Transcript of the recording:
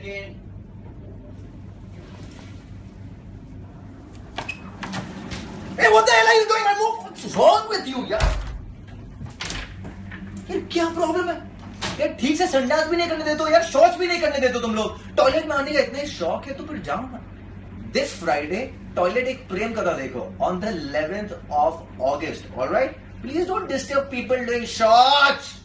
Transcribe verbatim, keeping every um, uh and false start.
second. Hey, what the hell are you doing? What's wrong with you, यार? यार क्या problem है? यार ठीक से संडास भी नहीं करने देते हो यार, शौच भी नहीं करने देते हो तुम लोग. टॉयलेट में आने का इतने शौक है तो फिर जाओ ना. This Friday, टॉयलेट एक प्रेम कथा देखो on the eleventh of August. All right? Please don't disturb people doing शौच.